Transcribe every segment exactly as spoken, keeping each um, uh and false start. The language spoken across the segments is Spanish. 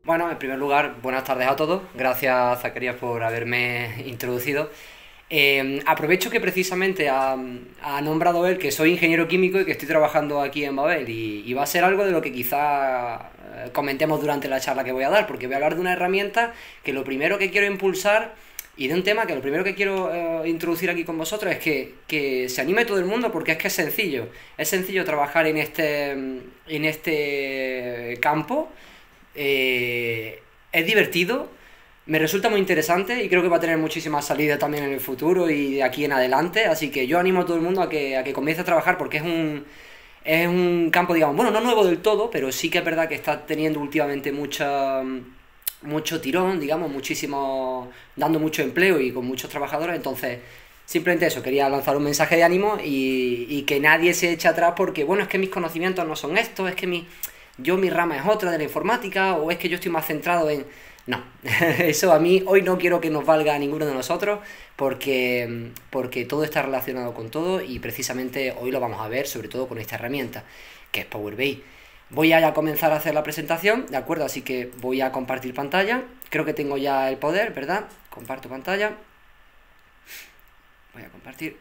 Bueno, en primer lugar, buenas tardes a todos. Gracias, Zacarías, por haberme introducido. Eh, aprovecho que precisamente ha, ha nombrado él que soy ingeniero químico y que estoy trabajando aquí en Babel y, y va a ser algo de lo que quizá eh, comentemos durante la charla que voy a dar, porque voy a hablar de una herramienta que lo primero que quiero impulsar y de un tema que lo primero que quiero eh, introducir aquí con vosotros es que, que se anime todo el mundo porque es que es sencillo. Es sencillo trabajar en este, en este campo. Eh, es divertido, me resulta muy interesante y creo que va a tener muchísimas salidas también en el futuro y de aquí en adelante, así que yo animo a todo el mundo a que, a que comience a trabajar porque es un, es un campo, digamos, bueno, no nuevo del todo, pero sí que es verdad que está teniendo últimamente mucha, mucho tirón, digamos, muchísimo, dando mucho empleo y con muchos trabajadores, entonces simplemente eso, quería lanzar un mensaje de ánimo y, y que nadie se eche atrás porque, bueno, es que mis conocimientos no son estos, es que mi yo mi rama es otra de la informática, o es que yo estoy más centrado en... No, eso a mí hoy no quiero que nos valga a ninguno de nosotros, porque, porque todo está relacionado con todo y precisamente hoy lo vamos a ver, sobre todo con esta herramienta, que es Power B I. Voy a ya comenzar a hacer la presentación, ¿de acuerdo? Así que voy a compartir pantalla, creo que tengo ya el poder, ¿verdad? Comparto pantalla, voy a compartir,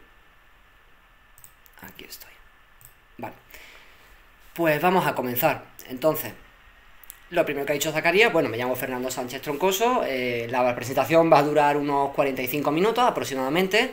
aquí estoy, vale. Pues vamos a comenzar. Entonces, lo primero que ha dicho Zacarías, bueno, me llamo Fernando Sánchez Troncoso, eh, la presentación va a durar unos cuarenta y cinco minutos aproximadamente,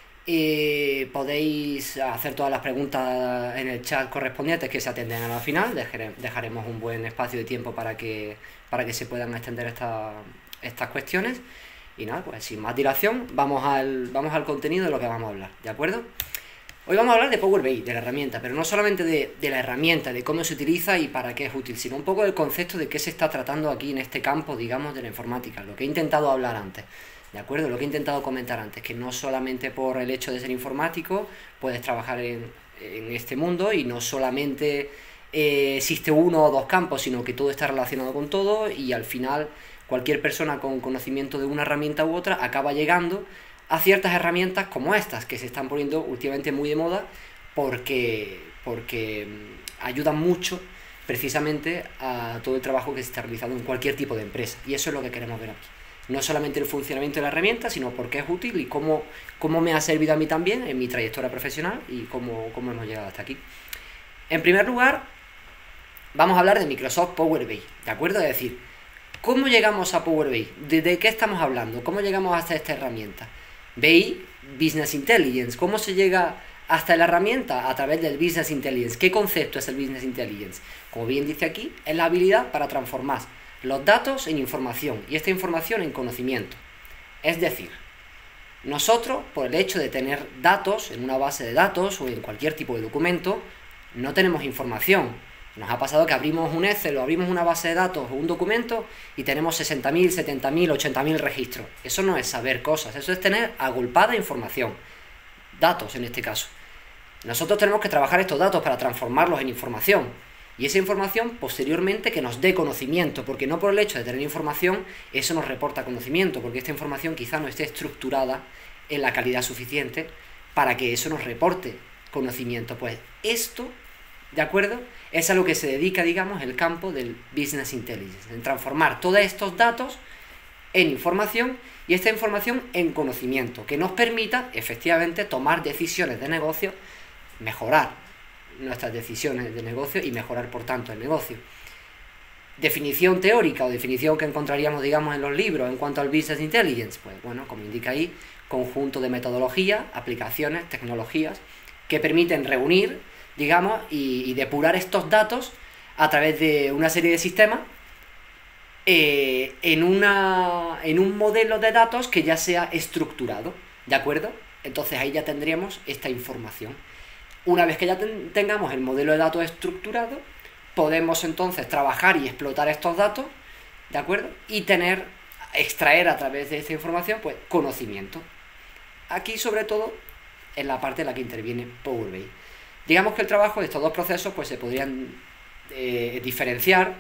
y podéis hacer todas las preguntas en el chat correspondientes que se atienden a la final, Dejare, dejaremos un buen espacio de tiempo para que, para que se puedan extender esta, estas cuestiones, y nada, pues sin más dilación, vamos al, vamos al contenido de lo que vamos a hablar, ¿de acuerdo? Hoy vamos a hablar de Power B I, de la herramienta, pero no solamente de, de la herramienta, de cómo se utiliza y para qué es útil, sino un poco del concepto de qué se está tratando aquí en este campo, digamos, de la informática, lo que he intentado hablar antes, ¿de acuerdo? Lo que he intentado comentar antes, que no solamente por el hecho de ser informático puedes trabajar en, en este mundo y no solamente eh, existe uno o dos campos, sino que todo está relacionado con todo y al final cualquier persona con conocimiento de una herramienta u otra acaba llegando a ciertas herramientas como estas, que se están poniendo últimamente muy de moda porque, porque ayudan mucho precisamente a todo el trabajo que se está realizando en cualquier tipo de empresa. Y eso es lo que queremos ver aquí. No solamente el funcionamiento de la herramienta, sino por qué es útil y cómo, cómo me ha servido a mí también en mi trayectoria profesional y cómo, cómo hemos llegado hasta aquí. En primer lugar, vamos a hablar de Microsoft Power B I, ¿de acuerdo? Es decir, ¿cómo llegamos a Power B I? ¿De, de qué estamos hablando? ¿Cómo llegamos hasta esta herramienta? B I, Business Intelligence. ¿Cómo se llega hasta la herramienta? A través del Business Intelligence. ¿Qué concepto es el Business Intelligence? Como bien dice aquí, es la habilidad para transformar los datos en información y esta información en conocimiento. Es decir, nosotros, por el hecho de tener datos en una base de datos o en cualquier tipo de documento, no tenemos información. Nos ha pasado que abrimos un Excel o abrimos una base de datos o un documento y tenemos sesenta mil, setenta mil, ochenta mil registros. Eso no es saber cosas, eso es tener agolpada información. Datos en este caso. Nosotros tenemos que trabajar estos datos para transformarlos en información. Y esa información posteriormente que nos dé conocimiento, porque no por el hecho de tener información eso nos reporta conocimiento, porque esta información quizá no esté estructurada en la calidad suficiente para que eso nos reporte conocimiento. Pues esto, ¿de acuerdo? Es a lo que se dedica, digamos, el campo del Business Intelligence, en transformar todos estos datos en información y esta información en conocimiento, que nos permita, efectivamente, tomar decisiones de negocio, mejorar nuestras decisiones de negocio y mejorar, por tanto, el negocio. Definición teórica o definición que encontraríamos, digamos, en los libros en cuanto al Business Intelligence, pues bueno, como indica ahí, conjunto de metodologías, aplicaciones, tecnologías, que permiten reunir, digamos, y, y depurar estos datos a través de una serie de sistemas eh, en, una, en un modelo de datos que ya sea estructurado, ¿de acuerdo? Entonces ahí ya tendríamos esta información. Una vez que ya ten, tengamos el modelo de datos estructurado, podemos entonces trabajar y explotar estos datos, ¿de acuerdo? Y tener, extraer a través de esta información, pues, conocimiento. Aquí, sobre todo, en la parte en la que interviene Power B I. Digamos que el trabajo de estos dos procesos pues se podrían eh, diferenciar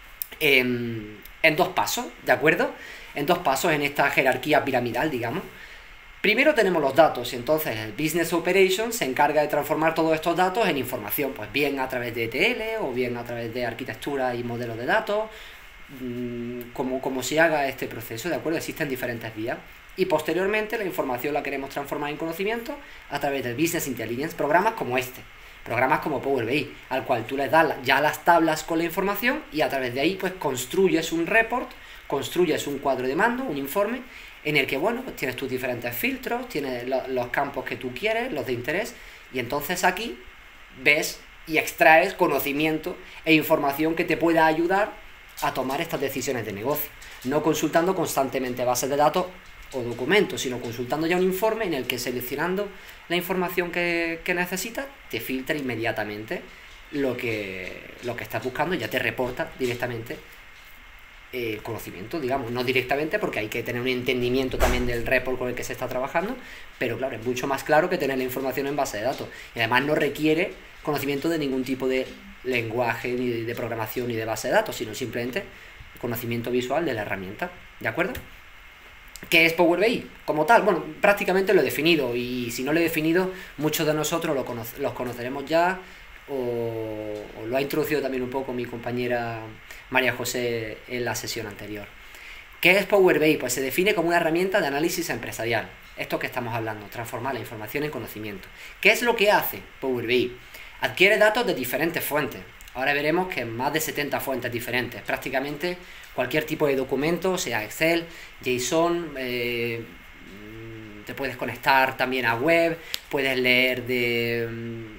en, en dos pasos, ¿de acuerdo? En dos pasos en esta jerarquía piramidal, digamos. Primero tenemos los datos, y entonces el Business Operations se encarga de transformar todos estos datos en información, pues bien a través de E T L, o bien a través de arquitectura y modelos de datos, mmm, cómo, cómo se haga este proceso, ¿de acuerdo? Existen diferentes vías. Y posteriormente la información la queremos transformar en conocimiento a través del Business Intelligence, programas como este, programas como Power B I, al cual tú les das ya las tablas con la información y a través de ahí pues construyes un report, construyes un cuadro de mando, un informe, en el que, bueno, pues tienes tus diferentes filtros, tienes lo, los campos que tú quieres, los de interés, y entonces aquí ves y extraes conocimiento e información que te pueda ayudar a tomar estas decisiones de negocio, no consultando constantemente bases de datos o documentos, sino consultando ya un informe en el que, seleccionando la información que, que necesitas, te filtra inmediatamente lo que, lo que estás buscando y ya te reporta directamente el conocimiento, digamos, no directamente porque hay que tener un entendimiento también del report con el que se está trabajando, pero claro, es mucho más claro que tener la información en base de datos y además no requiere conocimiento de ningún tipo de lenguaje, ni de programación, ni de base de datos, sino simplemente conocimiento visual de la herramienta, ¿de acuerdo? ¿Qué es Power B I? Como tal, bueno, prácticamente lo he definido y si no lo he definido, muchos de nosotros lo cono los conoceremos ya o, o lo ha introducido también un poco mi compañera María José en la sesión anterior. ¿Qué es Power B I? Pues se define como una herramienta de análisis empresarial. Esto que estamos hablando, transformar la información en conocimiento. ¿Qué es lo que hace Power B I? Adquiere datos de diferentes fuentes. Ahora veremos que más de setenta fuentes diferentes. Prácticamente cualquier tipo de documento, sea Excel, JSON, eh, te puedes conectar también a web, puedes leer de,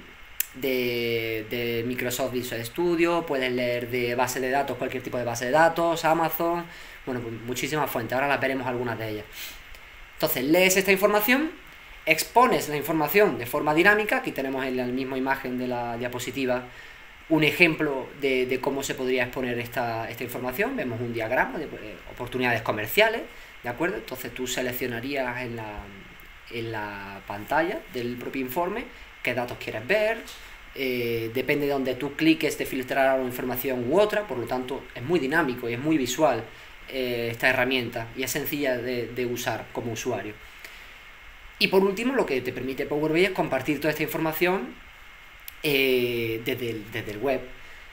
de, de Microsoft Visual Studio, puedes leer de base de datos, cualquier tipo de base de datos, Amazon, bueno, pues muchísimas fuentes, ahora las veremos algunas de ellas. Entonces, lees esta información, expones la información de forma dinámica, aquí tenemos en la misma imagen de la diapositiva un ejemplo de, de cómo se podría exponer esta, esta información. Vemos un diagrama de eh, oportunidades comerciales, ¿de acuerdo? Entonces tú seleccionarías en la, en la pantalla del propio informe qué datos quieres ver, eh, depende de donde tú cliques te filtrará una información u otra, por lo tanto es muy dinámico y es muy visual eh, esta herramienta y es sencilla de, de usar como usuario. Y por último, lo que te permite Power B I es compartir toda esta información Eh, desde, el, desde el web.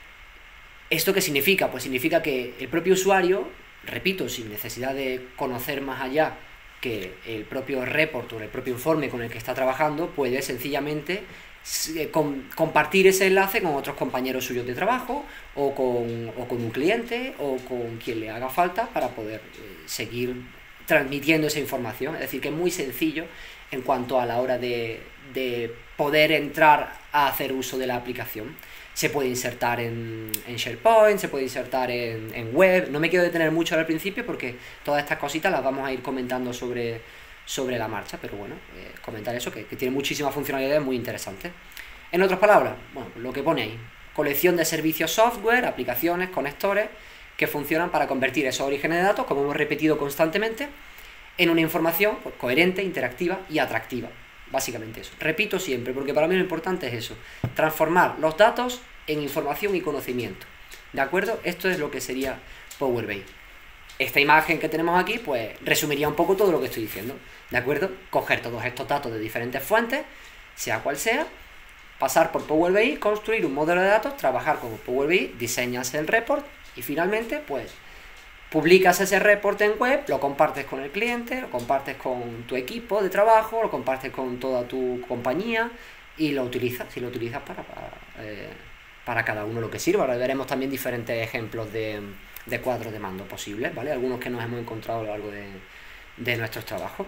¿Esto qué significa? Pues significa que el propio usuario, repito, sin necesidad de conocer más allá que el propio report o el propio informe con el que está trabajando, puede sencillamente com compartir ese enlace con otros compañeros suyos de trabajo o con, o con un cliente o con quien le haga falta para poder eh, seguir transmitiendo esa información. Es decir, que es muy sencillo en cuanto a la hora de, de poder entrar a hacer uso de la aplicación. Se puede insertar en, en SharePoint, se puede insertar en, en web. No me quiero detener mucho al principio porque todas estas cositas las vamos a ir comentando sobre, sobre la marcha, pero bueno, eh, comentar eso, que, que tiene muchísimas funcionalidades muy interesantes. En otras palabras, bueno, lo que pone ahí, colección de servicios software, aplicaciones, conectores, que funcionan para convertir esos orígenes de datos, como hemos repetido constantemente, en una información pues, coherente, interactiva y atractiva. Básicamente eso. Repito siempre, porque para mí lo importante es eso. Transformar los datos en información y conocimiento. ¿De acuerdo? Esto es lo que sería Power B I. Esta imagen que tenemos aquí, pues, resumiría un poco todo lo que estoy diciendo. ¿De acuerdo? Coger todos estos datos de diferentes fuentes, sea cual sea, pasar por Power B I, construir un modelo de datos, trabajar con Power B I, diseñas el report y finalmente, pues, publicas ese report en web, lo compartes con el cliente, lo compartes con tu equipo de trabajo, lo compartes con toda tu compañía y lo utilizas, si lo utilizas para, para, eh, para cada uno lo que sirva. Ahora veremos también diferentes ejemplos de, de cuadros de mando posibles, ¿vale? Algunos que nos hemos encontrado a lo largo de, de nuestros trabajos.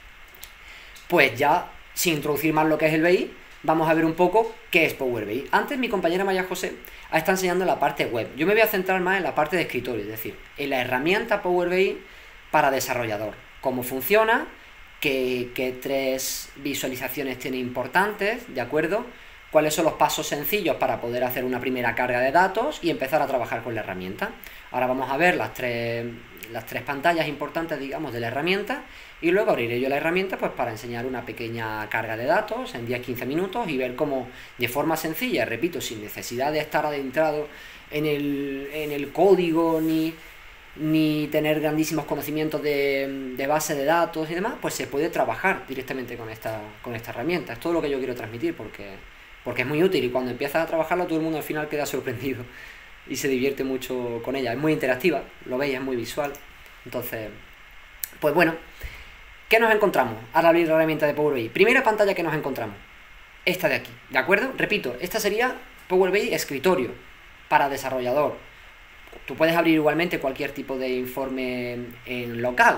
Pues ya, sin introducir más lo que es el B I, vamos a ver un poco qué es Power B I. Antes mi compañera María José ha estado enseñando la parte web. Yo me voy a centrar más en la parte de escritorio, es decir, en la herramienta Power B I para desarrollador. Cómo funciona, qué, qué tres visualizaciones tiene importantes, ¿de acuerdo? Cuáles son los pasos sencillos para poder hacer una primera carga de datos y empezar a trabajar con la herramienta. Ahora vamos a ver las tres, las tres pantallas importantes, digamos, de la herramienta y luego abriré yo la herramienta pues para enseñar una pequeña carga de datos en diez a quince minutos y ver cómo de forma sencilla, repito, sin necesidad de estar adentrado en el, en el código ni, ni tener grandísimos conocimientos de, de base de datos y demás, pues se puede trabajar directamente con esta, con esta herramienta. Es todo lo que yo quiero transmitir porque... porque es muy útil y cuando empiezas a trabajarlo todo el mundo al final queda sorprendido y se divierte mucho con ella. Es muy interactiva, lo veis, es muy visual. Entonces, pues bueno, ¿qué nos encontramos al abrir la herramienta de Power B I? Primera pantalla que nos encontramos, esta de aquí, ¿de acuerdo? Repito, esta sería Power B I escritorio para desarrollador. Tú puedes abrir igualmente cualquier tipo de informe en local,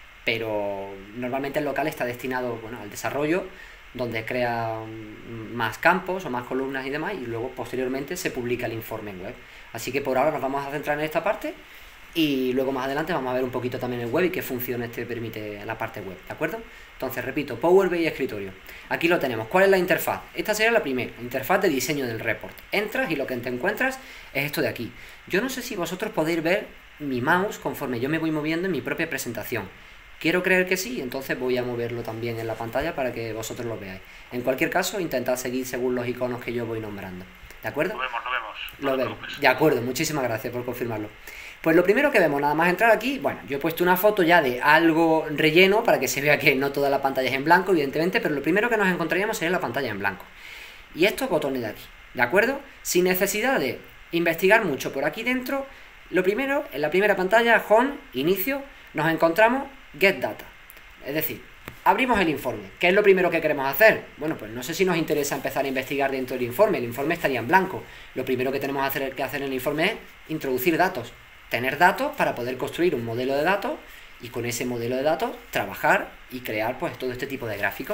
pero normalmente el local está destinado, bueno, al desarrollo, donde crea más campos o más columnas y demás, y luego posteriormente se publica el informe en web. Así que por ahora nos vamos a centrar en esta parte, y luego más adelante vamos a ver un poquito también el web y qué funciones te permite la parte web, ¿de acuerdo? Entonces, repito, Power B I escritorio. Aquí lo tenemos. ¿Cuál es la interfaz? Esta sería la primera, interfaz de diseño del report. Entras y lo que te encuentras es esto de aquí. Yo no sé si vosotros podéis ver mi mouse conforme yo me voy moviendo en mi propia presentación. Quiero creer que sí, entonces voy a moverlo también en la pantalla para que vosotros lo veáis. En cualquier caso, intentad seguir según los iconos que yo voy nombrando. ¿De acuerdo? Lo vemos, lo vemos. No Lo vemos. De acuerdo, muchísimas gracias por confirmarlo. Pues lo primero que vemos, nada más entrar aquí, bueno, yo he puesto una foto ya de algo relleno para que se vea que no toda la pantalla es en blanco, evidentemente, pero lo primero que nos encontraríamos sería la pantalla en blanco. Y estos botones de aquí, ¿de acuerdo? Sin necesidad de investigar mucho por aquí dentro, lo primero, en la primera pantalla, Home, Inicio, nos encontramos Get Data. Es decir, abrimos el informe. ¿Qué es lo primero que queremos hacer? Bueno, pues no sé si nos interesa empezar a investigar dentro del informe. El informe estaría en blanco. Lo primero que tenemos que hacer en el informe es introducir datos. Tener datos para poder construir un modelo de datos y con ese modelo de datos trabajar y crear pues todo este tipo de gráficos.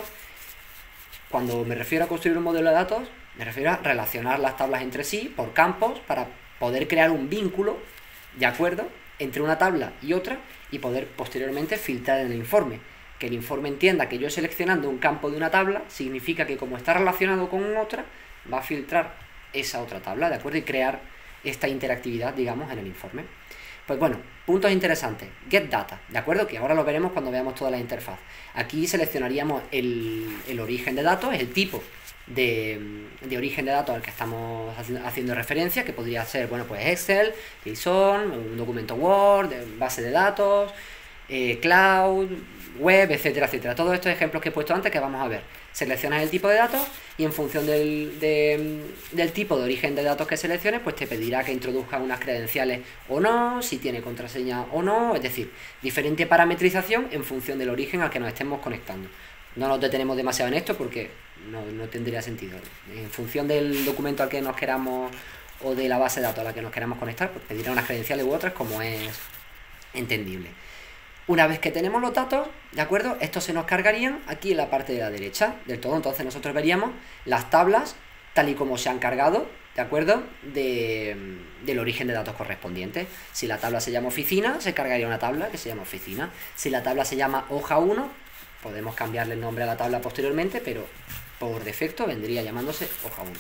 Cuando me refiero a construir un modelo de datos, me refiero a relacionar las tablas entre sí por campos para poder crear un vínculo, ¿de acuerdo?, entre una tabla y otra y poder posteriormente filtrar en el informe. Que el informe entienda que yo seleccionando un campo de una tabla significa que como está relacionado con otra, va a filtrar esa otra tabla, ¿de acuerdo? Y crear esta interactividad, digamos, en el informe. Pues bueno, puntos interesantes. Get Data, ¿de acuerdo? Que ahora lo veremos cuando veamos toda la interfaz. Aquí seleccionaríamos el, el origen de datos, el tipo de, de origen de datos al que estamos haciendo referencia, que podría ser, bueno, pues Excel, JSON, un documento Word, base de datos, eh, Cloud, web, etcétera, etcétera. Todos estos ejemplos que he puesto antes que vamos a ver. Seleccionas el tipo de datos y en función del, de, del tipo de origen de datos que selecciones, pues te pedirá que introduzcas unas credenciales o no, si tiene contraseña o no, es decir, diferente parametrización en función del origen al que nos estemos conectando. No nos detenemos demasiado en esto porque no, no tendría sentido. En función del documento al que nos queramos o de la base de datos a la que nos queramos conectar, pues pedirá unas credenciales u otras como es entendible. Una vez que tenemos los datos, ¿de acuerdo? Estos se nos cargarían aquí en la parte de la derecha del todo. Entonces nosotros veríamos las tablas tal y como se han cargado, ¿de acuerdo? De, del origen de datos correspondiente. Si la tabla se llama oficina, se cargaría una tabla que se llama oficina. Si la tabla se llama hoja uno, podemos cambiarle el nombre a la tabla posteriormente, pero por defecto vendría llamándose hoja uno.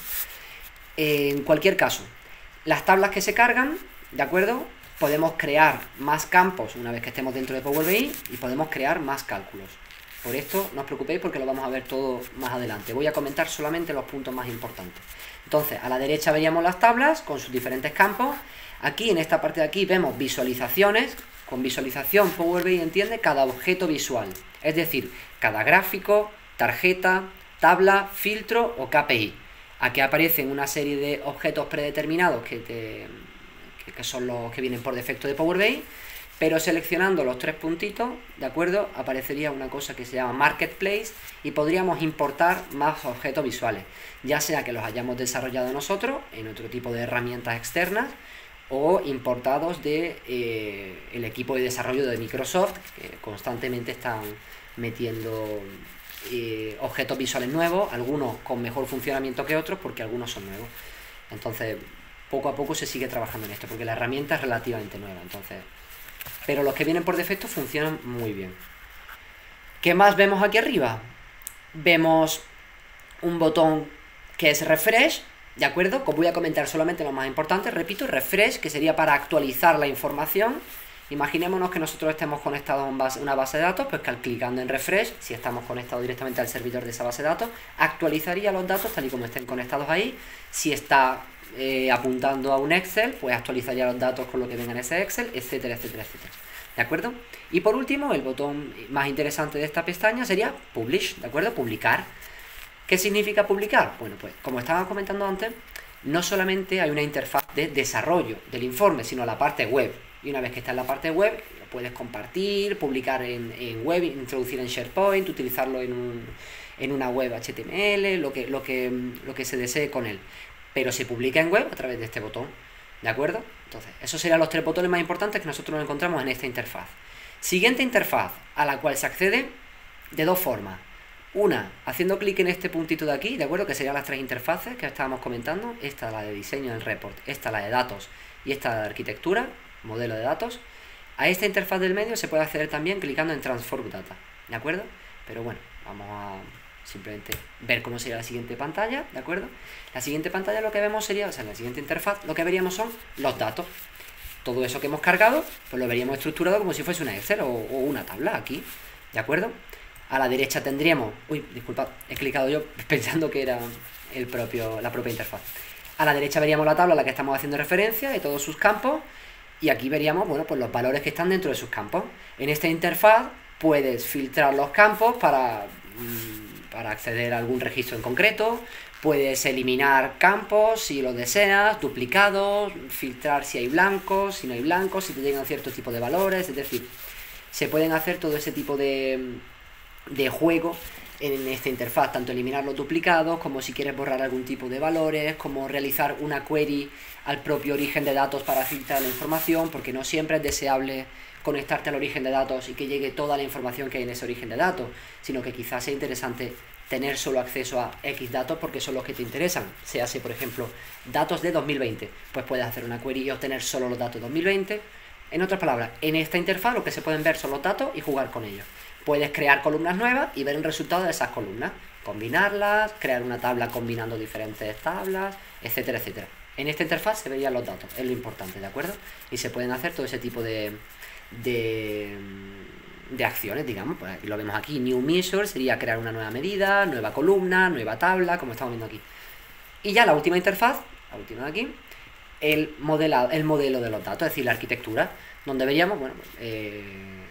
En cualquier caso, las tablas que se cargan, ¿de acuerdo?, podemos crear más campos una vez que estemos dentro de Power B I y podemos crear más cálculos. Por esto no os preocupéis porque lo vamos a ver todo más adelante. Voy a comentar solamente los puntos más importantes. Entonces, a la derecha veríamos las tablas con sus diferentes campos. Aquí, en esta parte de aquí, vemos visualizaciones. Con visualización, Power B I entiende cada objeto visual. Es decir, cada gráfico, tarjeta, tabla, filtro o K P I. Aquí aparecen una serie de objetos predeterminados que te... que son los que vienen por defecto de Power B I, pero seleccionando los tres puntitos, ¿de acuerdo?, aparecería una cosa que se llama Marketplace y podríamos importar más objetos visuales, ya sea que los hayamos desarrollado nosotros en otro tipo de herramientas externas o importados de eh, el equipo de desarrollo de Microsoft, que constantemente están metiendo eh, objetos visuales nuevos, algunos con mejor funcionamiento que otros porque algunos son nuevos. Entonces, poco a poco se sigue trabajando en esto, porque la herramienta es relativamente nueva, entonces... Pero los que vienen por defecto funcionan muy bien. ¿Qué más vemos aquí arriba? Vemos un botón que es Refresh, ¿de acuerdo? Como voy a comentar solamente lo más importante, repito, Refresh, que sería para actualizar la información. Imaginémonos que nosotros estemos conectados a un base, una base de datos, pues que al clicando en Refresh, si estamos conectados directamente al servidor de esa base de datos, actualizaría los datos tal y como estén conectados ahí. Si está... Eh, apuntando a un Excel, pues actualizaría los datos con lo que venga en ese Excel, etcétera, etcétera, etcétera. ¿De acuerdo? Y por último, el botón más interesante de esta pestaña sería Publish, ¿de acuerdo? Publicar. ¿Qué significa publicar? Bueno, pues como estaba comentando antes, no solamente hay una interfaz de desarrollo del informe, sino la parte web. Y una vez que está en la parte web, lo puedes compartir, publicar en, en web, introducir en SharePoint, utilizarlo en, un, en una web H T M L, lo que, lo, que, lo que se desee con él. Pero se publica en web a través de este botón, ¿de acuerdo? Entonces, esos serían los tres botones más importantes que nosotros nos encontramos en esta interfaz. Siguiente interfaz, a la cual se accede de dos formas. Una, haciendo clic en este puntito de aquí, ¿de acuerdo? Que serían las tres interfaces que estábamos comentando. Esta, la de diseño del report, esta, la de datos, y esta, la de arquitectura, modelo de datos. A esta interfaz del medio se puede acceder también clicando en Transform Data, ¿de acuerdo? Pero bueno, vamos a simplemente ver cómo sería la siguiente pantalla, ¿de acuerdo? La siguiente pantalla lo que vemos sería, o sea, en la siguiente interfaz, lo que veríamos son los datos. Todo eso que hemos cargado, pues lo veríamos estructurado como si fuese una Excel o, o una tabla aquí, ¿de acuerdo? A la derecha tendríamos... Uy, disculpad, he clicado yo pensando que era el propio, la propia interfaz. A la derecha veríamos la tabla a la que estamos haciendo referencia de todos sus campos. Y aquí veríamos, bueno, pues los valores que están dentro de sus campos. En esta interfaz puedes filtrar los campos para, para acceder a algún registro en concreto. Puedes eliminar campos si lo deseas, duplicados, filtrar si hay blancos, si no hay blancos, si te llegan cierto tipo de valores, es decir, se pueden hacer todo ese tipo de... de juego en esta interfaz, tanto eliminar los duplicados, como si quieres borrar algún tipo de valores, como realizar una query al propio origen de datos para filtrar la información, porque no siempre es deseable conectarte al origen de datos y que llegue toda la información que hay en ese origen de datos, sino que quizás sea interesante tener solo acceso a X datos porque son los que te interesan. Se hace, por ejemplo, datos de dos mil veinte, pues puedes hacer una query y obtener solo los datos de dos mil veinte. En otras palabras, en esta interfaz lo que se pueden ver son los datos y jugar con ellos. Puedes crear columnas nuevas y ver el resultado de esas columnas, combinarlas, crear una tabla combinando diferentes tablas, etcétera, etcétera. En esta interfaz se verían los datos, es lo importante, ¿de acuerdo? Y se pueden hacer todo ese tipo de, de, de acciones, digamos. Pues lo vemos aquí, New Measure sería crear una nueva medida, nueva columna, nueva tabla, como estamos viendo aquí. Y ya la última interfaz, la última de aquí, el, modelado, el modelo de los datos, es decir, la arquitectura, donde veríamos, bueno, eh,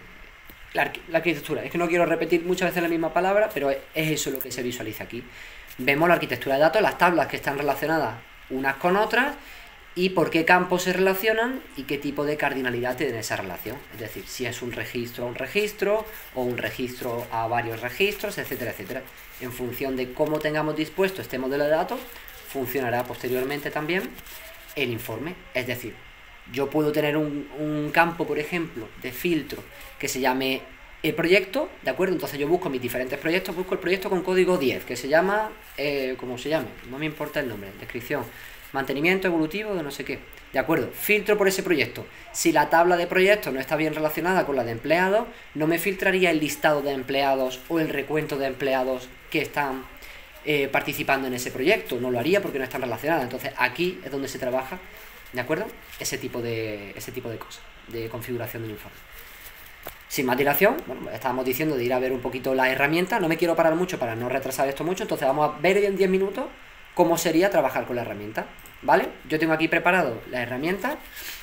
La, arqu la arquitectura, es que no quiero repetir muchas veces la misma palabra, pero es eso lo que se visualiza aquí. Vemos la arquitectura de datos, las tablas que están relacionadas unas con otras, y por qué campos se relacionan y qué tipo de cardinalidad tiene esa relación. Es decir, si es un registro a un registro, o un registro a varios registros, etcétera, etcétera. En función de cómo tengamos dispuesto este modelo de datos, funcionará posteriormente también el informe. Es decir, yo puedo tener un, un campo, por ejemplo, de filtro que se llame el proyecto, ¿de acuerdo? Entonces yo busco mis diferentes proyectos, busco el proyecto con código diez, que se llama, eh, ¿cómo se llame? No me importa el nombre, descripción, mantenimiento evolutivo de no sé qué, ¿de acuerdo? Filtro por ese proyecto. Si la tabla de proyectos no está bien relacionada con la de empleados, no me filtraría el listado de empleados o el recuento de empleados que están eh, participando en ese proyecto, no lo haría porque no están relacionadas. Entonces aquí es donde se trabaja, ¿de acuerdo? Ese tipo de, ese tipo de cosas, de configuración del informe. Sin más dilación, bueno, estábamos diciendo de ir a ver un poquito la herramienta. No me quiero parar mucho para no retrasar esto mucho, entonces vamos a ver en diez minutos cómo sería trabajar con la herramienta, ¿vale? Yo tengo aquí preparado la herramienta.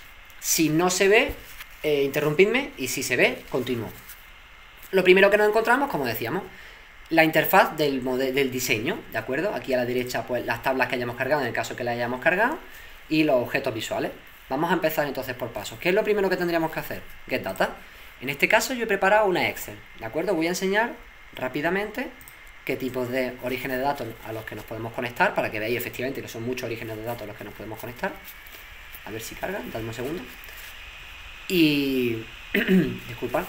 Si no se ve, eh, interrumpidme, y si se ve, continúo. Lo primero que nos encontramos, como decíamos, la interfaz del, del diseño, ¿de acuerdo? Aquí a la derecha, pues las tablas que hayamos cargado, en el caso que las hayamos cargado, y los objetos visuales. Vamos a empezar entonces por pasos. ¿Qué es lo primero que tendríamos que hacer? Get Data. En este caso yo he preparado una Excel, ¿de acuerdo? Voy a enseñar rápidamente qué tipos de orígenes de datos a los que nos podemos conectar, para que veáis efectivamente que son muchos orígenes de datos a los que nos podemos conectar. A ver si carga, dadme un segundo. Y... disculpad.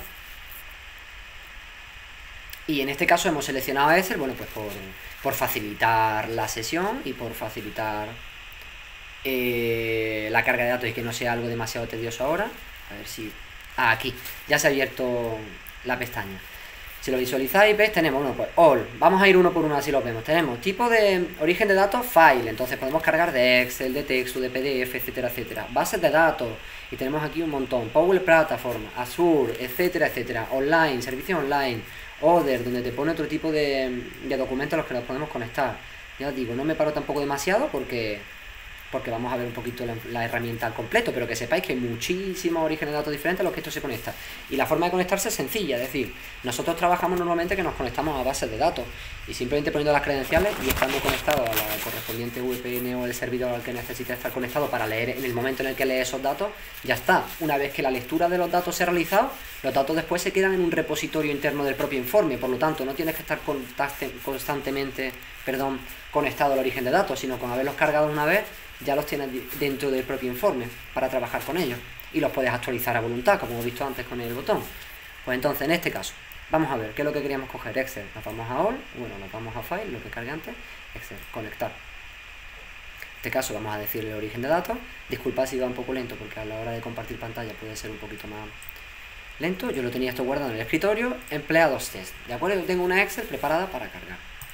Y en este caso hemos seleccionado Excel, bueno, pues por, por facilitar la sesión y por facilitar eh, la carga de datos y que no sea algo demasiado tedioso ahora. A ver si... Ah, aquí, ya se ha abierto la pestaña. Si lo visualizáis, ¿ves? Tenemos uno, pues all. Vamos a ir uno por uno así lo vemos. Tenemos tipo de origen de datos, file. Entonces podemos cargar de Excel, de texto, de P D F, etcétera, etcétera. Bases de datos. Y tenemos aquí un montón. Power Platform, Azure, etcétera, etcétera. Online, servicio online. Other, donde te pone otro tipo de, de documentos a los que nos podemos conectar. Ya os digo, no me paro tampoco demasiado porque porque vamos a ver un poquito la, la herramienta al completo, pero que sepáis que hay muchísimos orígenes de datos diferentes a los que esto se conecta. Y la forma de conectarse es sencilla, es decir, nosotros trabajamos normalmente que nos conectamos a bases de datos, y simplemente poniendo las credenciales y estando conectado a la correspondiente V P N o el servidor al que necesita estar conectado para leer en el momento en el que lee esos datos, ya está. Una vez que la lectura de los datos se ha realizado, los datos después se quedan en un repositorio interno del propio informe, por lo tanto no tienes que estar constantemente perdón, conectado al origen de datos, sino con haberlos cargado una vez, ya los tienes dentro del propio informe para trabajar con ellos y los puedes actualizar a voluntad, como hemos visto antes con el botón. Pues entonces, en este caso, vamos a ver qué es lo que queríamos coger. Excel, nos vamos a All, bueno, nos vamos a File, lo que cargué antes, Excel, conectar. En este caso vamos a decirle el origen de datos. Disculpad si va un poco lento, porque a la hora de compartir pantalla puede ser un poquito más lento. Yo lo tenía esto guardado en el escritorio. Empleados test, ¿de acuerdo? Yo tengo una Excel preparada para cargar.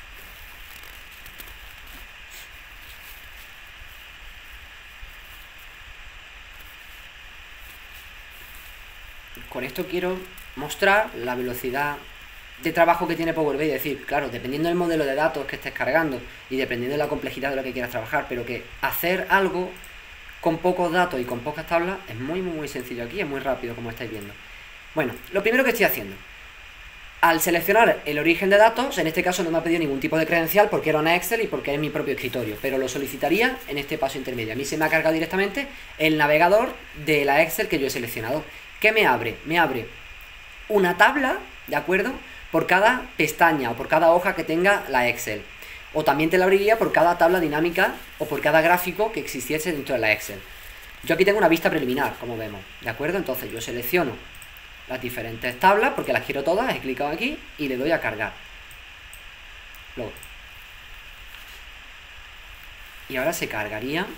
Con esto quiero mostrar la velocidad de trabajo que tiene Power B I, es decir, claro, dependiendo del modelo de datos que estés cargando y dependiendo de la complejidad de lo que quieras trabajar, pero que hacer algo con pocos datos y con pocas tablas es muy muy muy sencillo aquí, es muy rápido como estáis viendo. Bueno, lo primero que estoy haciendo, al seleccionar el origen de datos, en este caso no me ha pedido ningún tipo de credencial porque era una Excel y porque es mi propio escritorio, pero lo solicitaría en este paso intermedio. A mí se me ha cargado directamente el navegador de la Excel que yo he seleccionado. ¿Qué me abre? Me abre una tabla, ¿de acuerdo?, por cada pestaña o por cada hoja que tenga la Excel. O también te la abriría por cada tabla dinámica o por cada gráfico que existiese dentro de la Excel. Yo aquí tengo una vista preliminar, como vemos, ¿de acuerdo? Entonces yo selecciono las diferentes tablas porque las quiero todas, he clicado aquí y le doy a cargar. Luego. Y ahora se cargaría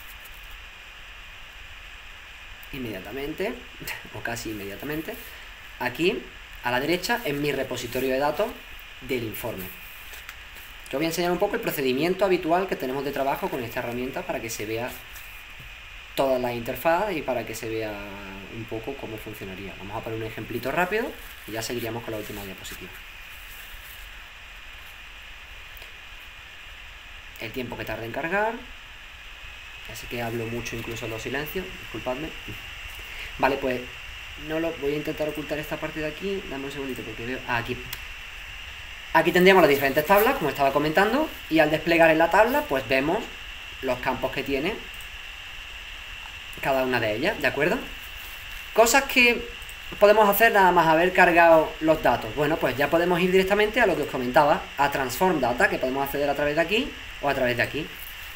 inmediatamente, o casi inmediatamente, aquí a la derecha en mi repositorio de datos del informe. Yo voy a enseñar un poco el procedimiento habitual que tenemos de trabajo con esta herramienta para que se vea toda la interfaz y para que se vea un poco cómo funcionaría. Vamos a poner un ejemplito rápido y ya seguiríamos con la última diapositiva. El tiempo que tarda en cargar. Así que hablo mucho incluso en los silencios, disculpadme. Vale, pues no lo voy a intentar ocultar esta parte de aquí. Dame un segundito porque veo... Ah, aquí. Aquí tendríamos las diferentes tablas, como estaba comentando, y al desplegar en la tabla, pues vemos los campos que tiene cada una de ellas, ¿de acuerdo? Cosas que podemos hacer nada más haber cargado los datos. Bueno, pues ya podemos ir directamente a lo que os comentaba, a Transform Data, que podemos acceder a través de aquí o a través de aquí.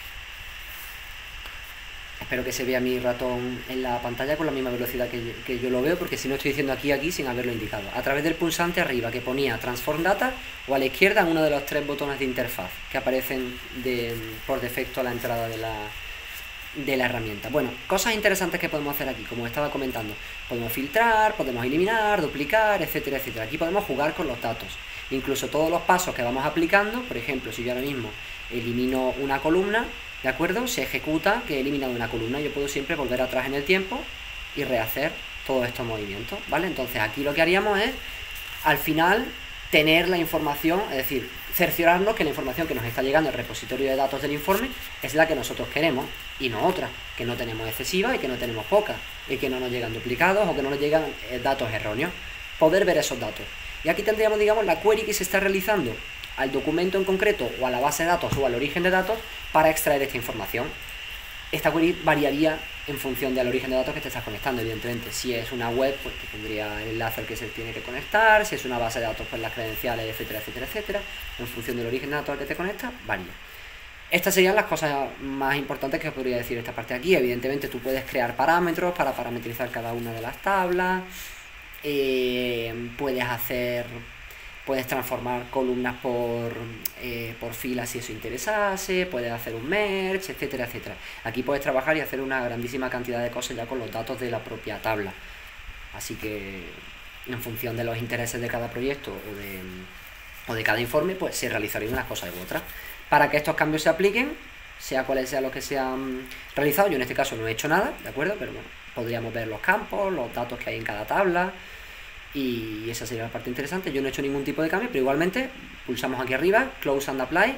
Espero que se vea mi ratón en la pantalla con la misma velocidad que, que yo lo veo, porque si no estoy diciendo aquí aquí sin haberlo indicado. A través del pulsante arriba que ponía Transform Data, o a la izquierda en uno de los tres botones de interfaz que aparecen de, por defecto a la entrada de la, de la herramienta. Bueno, cosas interesantes que podemos hacer aquí, como estaba comentando. Podemos filtrar, podemos eliminar, duplicar, etcétera, etcétera. Aquí podemos jugar con los datos. Incluso todos los pasos que vamos aplicando, por ejemplo, si yo ahora mismo elimino una columna, ¿de acuerdo? Se ejecuta que he eliminado una columna. Yo puedo siempre volver atrás en el tiempo y rehacer todos estos movimientos, ¿vale? Entonces aquí lo que haríamos es, al final, tener la información, es decir, cerciorarnos que la información que nos está llegando al repositorio de datos del informe es la que nosotros queremos y no otra, que no tenemos excesiva y que no tenemos poca, y que no nos llegan duplicados o que no nos llegan eh, datos erróneos. Poder ver esos datos. Y aquí tendríamos, digamos, la query que se está realizando al documento en concreto o a la base de datos o al origen de datos para extraer esta información. Esta query variaría en función del origen de datos que te estás conectando, evidentemente. Si es una web, pues te tendría el enlace al que se tiene que conectar. Si es una base de datos, pues las credenciales, etcétera, etcétera, etcétera. En función del origen de datos al que te conectas, varía. Estas serían las cosas más importantes que os podría decir esta parte de aquí. Evidentemente tú puedes crear parámetros para parametrizar cada una de las tablas. Eh, puedes hacer... Puedes transformar columnas por, eh, por filas si eso interesase, puedes hacer un merge, etcétera, etcétera. Aquí puedes trabajar y hacer una grandísima cantidad de cosas ya con los datos de la propia tabla. Así que en función de los intereses de cada proyecto o de, o de cada informe, pues se realizarían unas cosas u otras. Para que estos cambios se apliquen, sea cuales sean los que se han realizado, yo en este caso no he hecho nada, ¿de acuerdo? Pero bueno, podríamos ver los campos, los datos que hay en cada tabla. Y esa sería la parte interesante. Yo no he hecho ningún tipo de cambio, pero igualmente pulsamos aquí arriba, Close and Apply,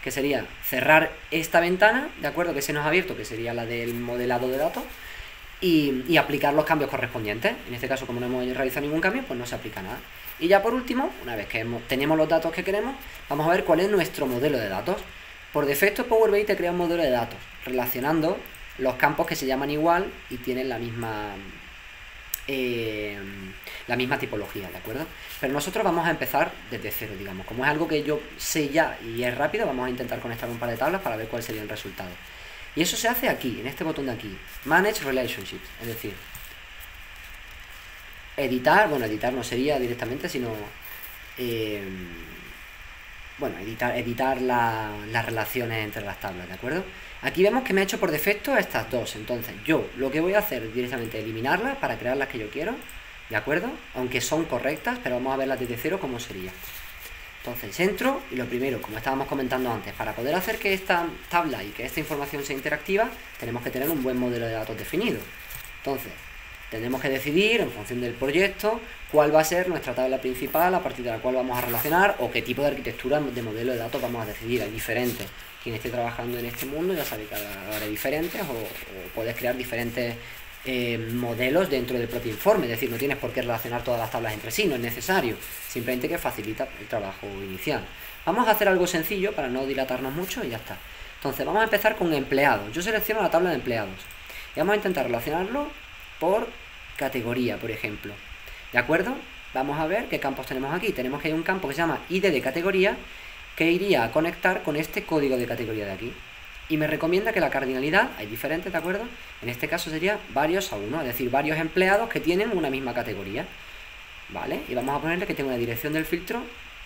que sería cerrar esta ventana, ¿de acuerdo? Que se nos ha abierto, que sería la del modelado de datos, y, y aplicar los cambios correspondientes. En este caso, como no hemos realizado ningún cambio, pues no se aplica nada. Y ya por último, una vez que hemos, tenemos los datos que queremos, vamos a ver cuál es nuestro modelo de datos. Por defecto, Power B I te crea un modelo de datos, relacionando los campos que se llaman igual y tienen la misma... Eh, la misma tipología, ¿de acuerdo? Pero nosotros vamos a empezar desde cero, digamos. Como es algo que yo sé ya y es rápido, vamos a intentar conectar un par de tablas para ver cuál sería el resultado. Y eso se hace aquí, en este botón de aquí, Manage Relationships, es decir, editar, bueno, editar no sería directamente, sino, eh, bueno, editar, editar la, las relaciones entre las tablas, ¿de acuerdo? Aquí vemos que me ha hecho por defecto estas dos, entonces yo lo que voy a hacer directamente es eliminarlas para crear las que yo quiero, ¿de acuerdo? Aunque son correctas, pero vamos a verlas desde cero cómo sería. Entonces entro y lo primero, como estábamos comentando antes, para poder hacer que esta tabla y que esta información sea interactiva, tenemos que tener un buen modelo de datos definido. Entonces, tenemos que decidir, en función del proyecto, cuál va a ser nuestra tabla principal, a partir de la cual vamos a relacionar, o qué tipo de arquitectura de modelo de datos vamos a decidir. Hay diferentes. Quien esté trabajando en este mundo ya sabe que habrá diferentes, o, o puedes crear diferentes eh, modelos dentro del propio informe. Es decir, no tienes por qué relacionar todas las tablas entre sí, no es necesario. Simplemente que facilita el trabajo inicial. Vamos a hacer algo sencillo para no dilatarnos mucho y ya está. Entonces, vamos a empezar con empleados. Yo selecciono la tabla de empleados y vamos a intentar relacionarlo por categoría, por ejemplo. ¿De acuerdo? Vamos a ver qué campos tenemos aquí. Tenemos que hay un campo que se llama I D de categoría, que iría a conectar con este código de categoría de aquí. Y me recomienda que la cardinalidad, hay diferentes, ¿de acuerdo? En este caso sería varios a uno, es decir, varios empleados que tienen una misma categoría. ¿Vale? Y vamos a ponerle que tenga una dirección del filtro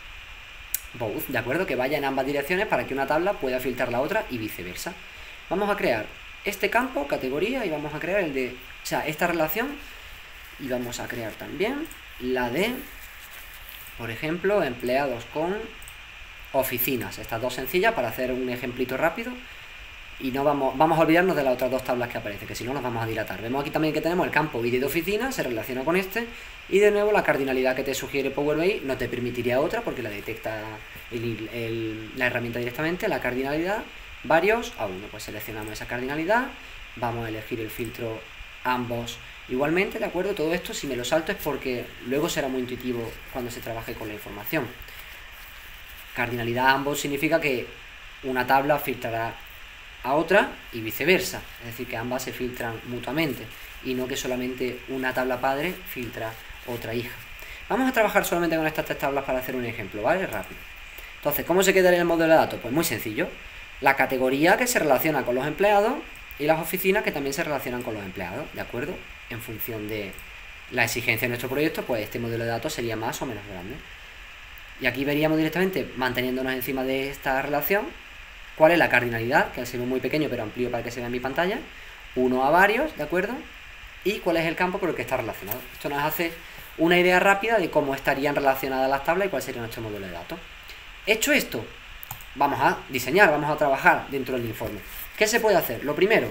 both, ¿de acuerdo? Que vaya en ambas direcciones para que una tabla pueda filtrar la otra y viceversa. Vamos a crear este campo, categoría, y vamos a crear el de, o sea, esta relación, y vamos a crear también la de, por ejemplo, empleados con oficinas. Estas dos sencillas para hacer un ejemplito rápido. Y no vamos, vamos a olvidarnos de las otras dos tablas que aparecen, que si no nos vamos a dilatar. Vemos aquí también que tenemos el campo I D de oficina, se relaciona con este. Y de nuevo la cardinalidad que te sugiere Power B I no te permitiría otra porque la detecta el, el, la herramienta directamente. La cardinalidad, varios a uno. Pues seleccionamos esa cardinalidad, vamos a elegir el filtro ambos igualmente, ¿de acuerdo? Todo esto, si me lo salto, es porque luego será muy intuitivo cuando se trabaje con la información. Cardinalidad ambos significa que una tabla filtrará a otra y viceversa, es decir, que ambas se filtran mutuamente y no que solamente una tabla padre filtra otra hija. Vamos a trabajar solamente con estas tres tablas para hacer un ejemplo, ¿vale? Rápido. Entonces, ¿cómo se quedaría el modelo de datos? Pues muy sencillo. La categoría que se relaciona con los empleados y las oficinas que también se relacionan con los empleados, ¿de acuerdo? En función de la exigencia de nuestro proyecto, pues este modelo de datos sería más o menos grande. Y aquí veríamos directamente, manteniéndonos encima de esta relación, cuál es la cardinalidad, que al ser muy pequeño pero amplio para que se vea en mi pantalla, uno a varios, ¿de acuerdo? Y cuál es el campo con el que está relacionado. Esto nos hace una idea rápida de cómo estarían relacionadas las tablas y cuál sería nuestro modelo de datos. Hecho esto, vamos a diseñar, vamos a trabajar dentro del informe. ¿Qué se puede hacer? Lo primero,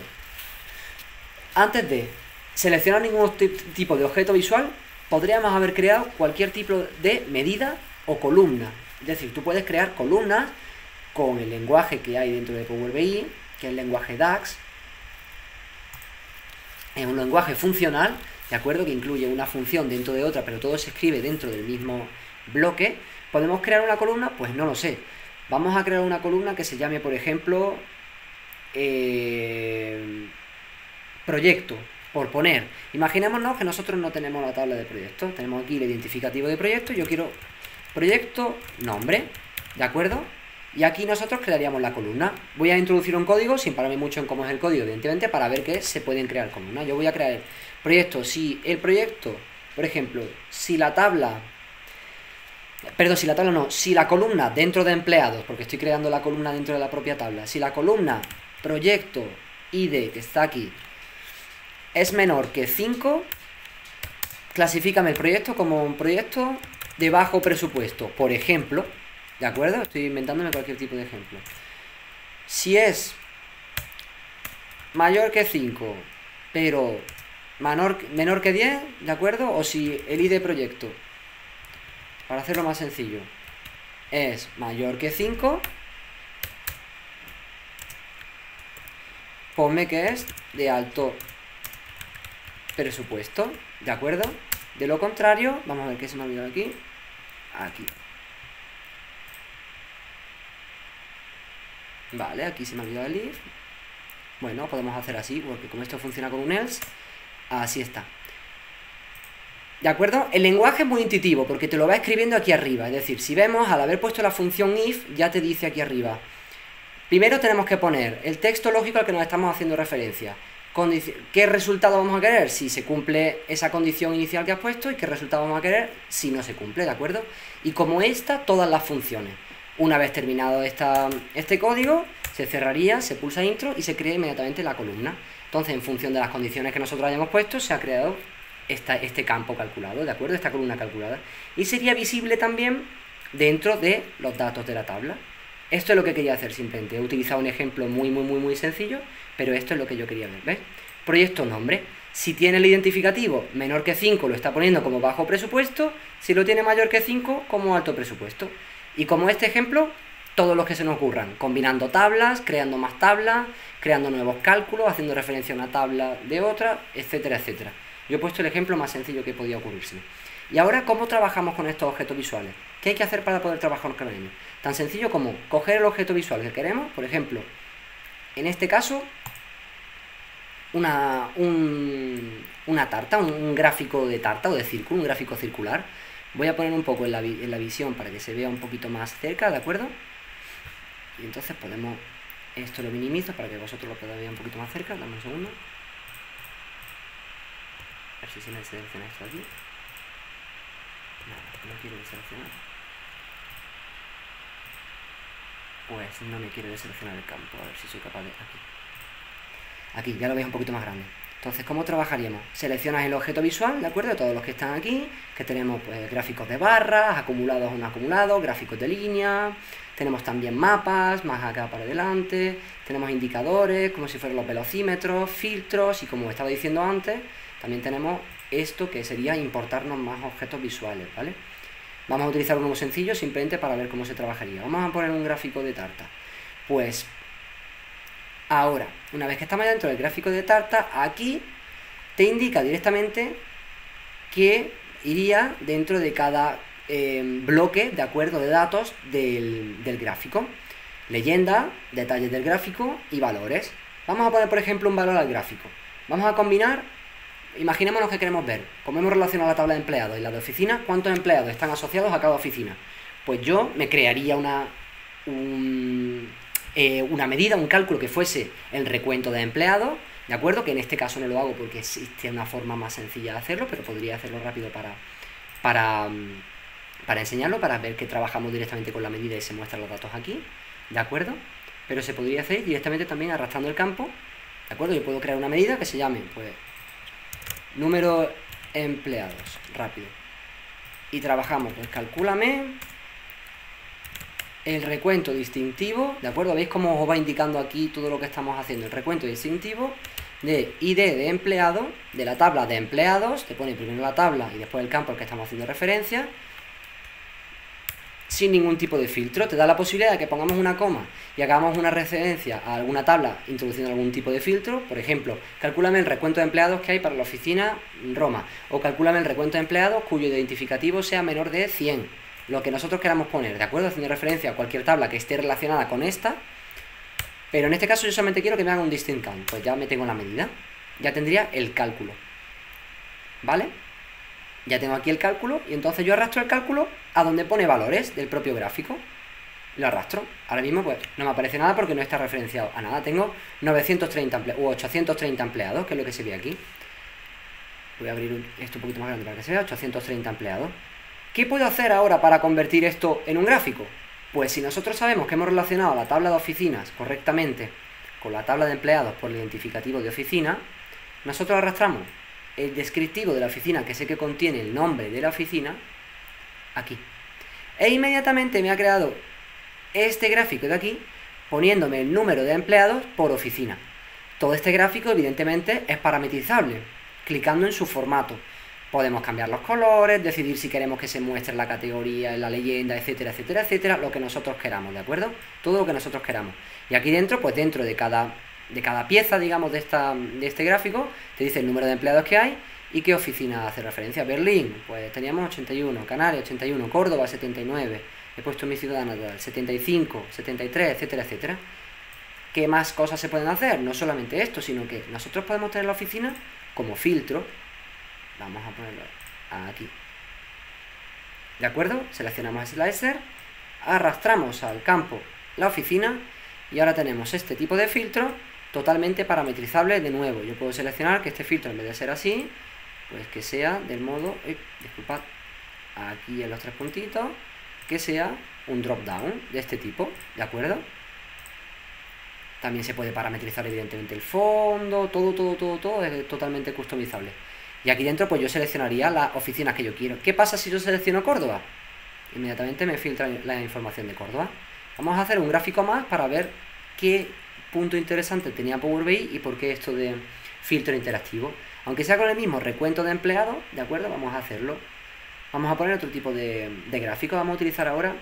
antes de seleccionar ningún tipo de objeto visual, podríamos haber creado cualquier tipo de medida o columna. Es decir, tú puedes crear columnas con el lenguaje que hay dentro de Power B I, que es el lenguaje DAX. Es un lenguaje funcional, ¿de acuerdo? Que incluye una función dentro de otra, pero todo se escribe dentro del mismo bloque. ¿Podemos crear una columna? Pues no lo sé. Vamos a crear una columna que se llame, por ejemplo, eh, proyecto, por poner. Imaginémonos que nosotros no tenemos la tabla de proyecto. Tenemos aquí el identificativo de proyecto. Yo quiero proyecto, nombre, ¿de acuerdo? Y aquí nosotros crearíamos la columna. Voy a introducir un código, sin pararme mucho en cómo es el código, evidentemente, para ver que se pueden crear columnas. Yo voy a crear proyecto. Si el proyecto, por ejemplo, si la tabla... Perdón, si la tabla no, si la columna dentro de empleados, porque estoy creando la columna dentro de la propia tabla, si la columna proyecto I D, que está aquí, es menor que cinco, clasifícame el proyecto como un proyecto de bajo presupuesto, por ejemplo, ¿de acuerdo? Estoy inventándome cualquier tipo de ejemplo. Si es mayor que cinco, pero menor, menor que diez, ¿de acuerdo? O si el I D proyecto, para hacerlo más sencillo, es mayor que cinco, ponme que es de alto presupuesto, ¿de acuerdo? De lo contrario, vamos a ver qué se me ha olvidado aquí. Aquí. Vale, aquí se me ha olvidado el if. Bueno, podemos hacer así, porque como esto funciona con un else, así está. ¿De acuerdo? El lenguaje es muy intuitivo, porque te lo va escribiendo aquí arriba. Es decir, si vemos, al haber puesto la función if, ya te dice aquí arriba. Primero tenemos que poner el texto lógico al que nos estamos haciendo referencia. Condici- ¿Qué resultado vamos a querer? Si se cumple esa condición inicial que has puesto, y qué resultado vamos a querer si no se cumple, ¿de acuerdo? Y como esta, todas las funciones. Una vez terminado esta, este código, se cerraría, se pulsa intro y se crea inmediatamente la columna. Entonces, en función de las condiciones que nosotros hayamos puesto, se ha creado esta, este campo calculado, ¿de acuerdo? Esta columna calculada. Y sería visible también dentro de los datos de la tabla. Esto es lo que quería hacer simplemente. He utilizado un ejemplo muy, muy, muy, muy sencillo, pero esto es lo que yo quería ver, ¿ves? Proyecto nombre. Si tiene el identificativo menor que cinco, lo está poniendo como bajo presupuesto. Si lo tiene mayor que cinco, como alto presupuesto. Y como este ejemplo, todos los que se nos ocurran, combinando tablas, creando más tablas, creando nuevos cálculos, haciendo referencia a una tabla de otra, etcétera, etcétera. Yo he puesto el ejemplo más sencillo que podía ocurrirse. Y ahora, ¿cómo trabajamos con estos objetos visuales? ¿Qué hay que hacer para poder trabajar con ellos? Tan sencillo como coger el objeto visual que queremos, por ejemplo, en este caso, una, un, una tarta, un, un gráfico de tarta o de círculo, un gráfico circular. Voy a poner un poco en la, en la visión para que se vea un poquito más cerca, ¿de acuerdo? Y entonces podemos... Esto lo minimizo para que vosotros lo podáis ver un poquito más cerca. Dame un segundo. A ver si se me selecciona esto aquí. Nada, no quiero deseleccionar. Pues no me quiero deseleccionar el campo. A ver si soy capaz de... Aquí. Aquí, ya lo veis un poquito más grande. Entonces, ¿cómo trabajaríamos? Seleccionas el objeto visual, ¿de acuerdo? Todos los que están aquí, que tenemos pues, gráficos de barras, acumulados o no acumulados, gráficos de línea, tenemos también mapas, más acá para adelante, tenemos indicadores, como si fueran los velocímetros, filtros, y como estaba diciendo antes, también tenemos esto que sería importarnos más objetos visuales, ¿vale? Vamos a utilizar uno muy sencillo, simplemente para ver cómo se trabajaría. Vamos a poner un gráfico de tarta. Pues... Ahora, una vez que estamos dentro del gráfico de tarta, aquí te indica directamente que iría dentro de cada eh, bloque, de acuerdo, de datos del, del gráfico. Leyenda, detalles del gráfico y valores. Vamos a poner, por ejemplo, un valor al gráfico. Vamos a combinar, imaginémonos que queremos ver, como hemos relacionado la tabla de empleados y la de oficina, cuántos empleados están asociados a cada oficina. Pues yo me crearía una... Un, Eh, una medida, un cálculo que fuese el recuento de empleados, ¿de acuerdo? Que en este caso no lo hago porque existe una forma más sencilla de hacerlo, pero podría hacerlo rápido para, para, para enseñarlo, para ver que trabajamos directamente con la medida y se muestran los datos aquí, ¿de acuerdo? Pero se podría hacer directamente también arrastrando el campo, ¿de acuerdo? Yo puedo crear una medida que se llame, pues, número empleados, rápido. Y trabajamos, pues, calcúlame... el recuento distintivo, ¿de acuerdo? ¿Veis cómo os va indicando aquí todo lo que estamos haciendo? El recuento distintivo de I D de empleado, de la tabla de empleados, te pone primero la tabla y después el campo al que estamos haciendo referencia, sin ningún tipo de filtro. Te da la posibilidad de que pongamos una coma y hagamos una referencia a alguna tabla introduciendo algún tipo de filtro. Por ejemplo, calcúlame el recuento de empleados que hay para la oficina Roma, o calcúlame el recuento de empleados cuyo identificativo sea menor de cien. Lo que nosotros queramos poner, ¿de acuerdo? Haciendo referencia a cualquier tabla que esté relacionada con esta. Pero en este caso yo solamente quiero que me haga un distinct count. Pues ya me tengo la medida. Ya tendría el cálculo. ¿Vale? Ya tengo aquí el cálculo. Y entonces yo arrastro el cálculo a donde pone valores del propio gráfico. Lo arrastro. Ahora mismo pues no me aparece nada porque no está referenciado a nada. Tengo novecientos treinta empleados, u ochocientos treinta empleados, que es lo que se ve aquí. Voy a abrir esto un poquito más grande para que se vea. ochocientos treinta empleados. ¿Qué puedo hacer ahora para convertir esto en un gráfico? Pues si nosotros sabemos que hemos relacionado la tabla de oficinas correctamente con la tabla de empleados por el identificativo de oficina, nosotros arrastramos el descriptivo de la oficina que sé que contiene el nombre de la oficina aquí. E inmediatamente me ha creado este gráfico de aquí poniéndome el número de empleados por oficina. Todo este gráfico evidentemente es parametrizable, clicando en su formato. Podemos cambiar los colores, decidir si queremos que se muestre la categoría, la leyenda, etcétera, etcétera, etcétera, lo que nosotros queramos, ¿de acuerdo? Todo lo que nosotros queramos. Y aquí dentro, pues dentro de cada de cada pieza, digamos, de, esta, de este gráfico, te dice el número de empleados que hay y qué oficina hace referencia. Berlín, pues teníamos ochenta y uno, Canarias ochenta y uno, Córdoba setenta y nueve, he puesto mi ciudad natal, setenta y cinco, setenta y tres, etcétera, etcétera. ¿Qué más cosas se pueden hacer? No solamente esto, sino que nosotros podemos tener la oficina como filtro. Vamos a ponerlo aquí. ¿De acuerdo? Seleccionamos Slicer, arrastramos al campo la oficina y ahora tenemos este tipo de filtro totalmente parametrizable de nuevo. Yo puedo seleccionar que este filtro, en vez de ser así, pues que sea del modo, eh, disculpad, aquí en los tres puntitos, que sea un drop down de este tipo, ¿de acuerdo? También se puede parametrizar evidentemente el fondo, todo, todo, todo, todo es totalmente customizable. Y aquí dentro pues yo seleccionaría las oficinas que yo quiero. ¿Qué pasa si yo selecciono Córdoba? Inmediatamente me filtra la información de Córdoba. Vamos a hacer un gráfico más para ver qué punto interesante tenía Power B I y por qué esto de filtro interactivo. Aunque sea con el mismo recuento de empleados, ¿de acuerdo? Vamos a hacerlo. Vamos a poner otro tipo de, de gráfico. Vamos a utilizar ahora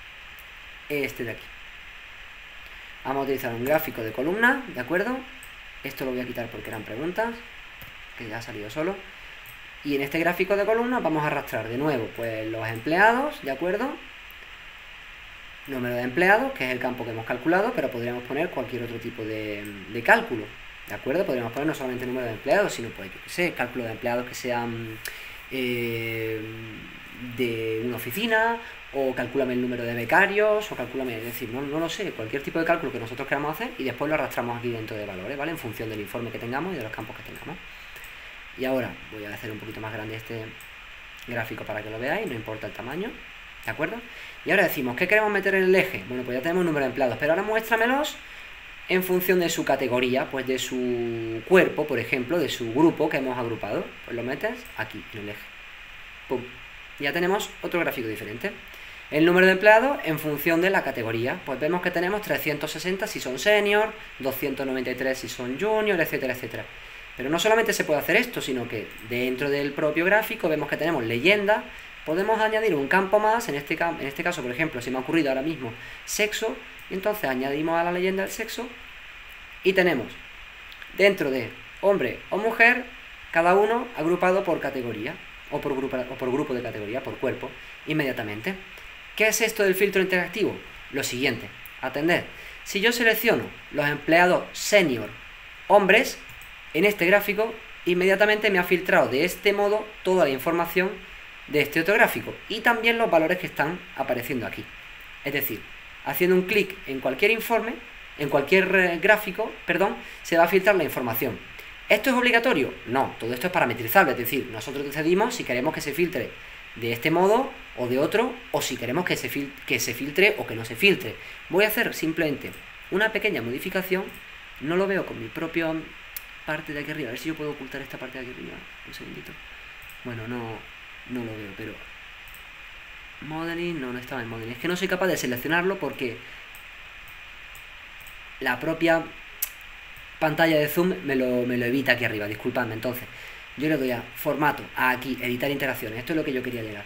este de aquí. Vamos a utilizar un gráfico de columna, ¿de acuerdo? Esto lo voy a quitar porque eran preguntas, que ya ha salido solo. Y en este gráfico de columna vamos a arrastrar de nuevo pues los empleados, ¿de acuerdo? Número de empleados, que es el campo que hemos calculado, pero podríamos poner cualquier otro tipo de, de cálculo, ¿de acuerdo? Podríamos poner no solamente el número de empleados, sino pues, yo qué sé, cálculo de empleados que sean eh, de una oficina, o calcúlame el número de becarios, o calcúlame, es decir, no, no lo sé, cualquier tipo de cálculo que nosotros queramos hacer y después lo arrastramos aquí dentro de valores, ¿vale? En función del informe que tengamos y de los campos que tengamos. Y ahora voy a hacer un poquito más grande este gráfico para que lo veáis, no importa el tamaño, ¿de acuerdo? Y ahora decimos, ¿qué queremos meter en el eje? Bueno, pues ya tenemos un número de empleados, pero ahora muéstramelos en función de su categoría, pues de su cuerpo, por ejemplo, de su grupo que hemos agrupado. Pues lo metes aquí, en el eje. ¡Pum! Ya tenemos otro gráfico diferente. El número de empleados en función de la categoría. Pues vemos que tenemos trescientos sesenta si son senior, doscientos noventa y tres si son junior, etcétera, etcétera. Pero no solamente se puede hacer esto, sino que dentro del propio gráfico vemos que tenemos leyenda. Podemos añadir un campo más, en este, en este caso, por ejemplo, se me ha ocurrido ahora mismo sexo, y entonces añadimos a la leyenda el sexo, y tenemos dentro de hombre o mujer, cada uno agrupado por categoría, o por grupo, o por grupo de categoría, por cuerpo, inmediatamente. ¿Qué es esto del filtro interactivo? Lo siguiente, atender. Si yo selecciono los empleados senior hombres, en este gráfico, inmediatamente me ha filtrado de este modo toda la información de este otro gráfico y también los valores que están apareciendo aquí. Es decir, haciendo un clic en cualquier informe, en cualquier gráfico, perdón, se va a filtrar la información. ¿Esto es obligatorio? No, todo esto es parametrizable, es decir, nosotros decidimos si queremos que se filtre de este modo o de otro, o si queremos que se, fil que se filtre o que no se filtre. Voy a hacer simplemente una pequeña modificación, no lo veo con mi propia parte de aquí arriba, a ver si yo puedo ocultar esta parte de aquí arriba, un segundito. Bueno, no, no lo veo, pero... Modeling, no, no estaba en Modeling, es que no soy capaz de seleccionarlo porque la propia pantalla de zoom me lo, me lo evita aquí arriba, disculpadme. Entonces, yo le doy a formato, a aquí, editar interacciones, esto es lo que yo quería llegar.